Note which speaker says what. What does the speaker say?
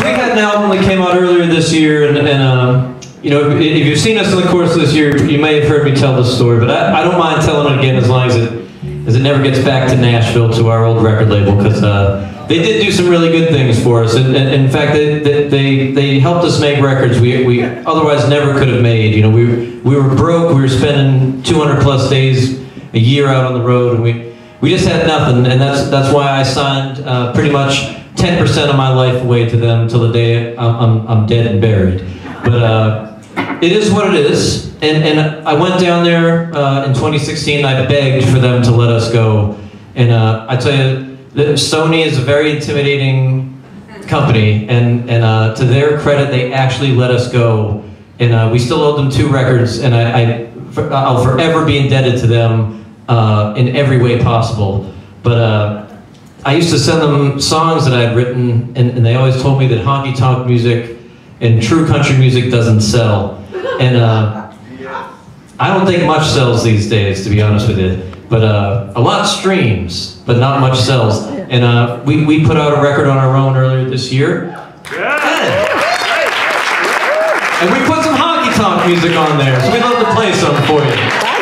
Speaker 1: we had an album that came out earlier this year, and you know, if you've seen us in the course of this year, you may have heard me tell this story, but I don't mind telling it again as long as it never gets back to Nashville, to our old record label, because they did do some really good things for us, and in fact, they helped us make records we otherwise never could have made. You know, we were broke, we were spending 200 plus days a year out on the road, and we just had nothing, and that's why I signed pretty much 10% of my life away to them till the day I'm dead and buried. But it is what it is, and I went down there in 2016. I begged for them to let us go, and I tell you, Sony is a very intimidating company, and to their credit, they actually let us go, and we still owed them 2 records, and I'll forever be indebted to them in every way possible. But I used to send them songs that I had written, and they always told me that honky tonk music and true country music doesn't sell. And I don't think much sells these days, to be honest with you. But a lot streams, but not much sells. And we put out a record on our own earlier this year. And we put some honky tonk music on there, so we'd love to play some for you.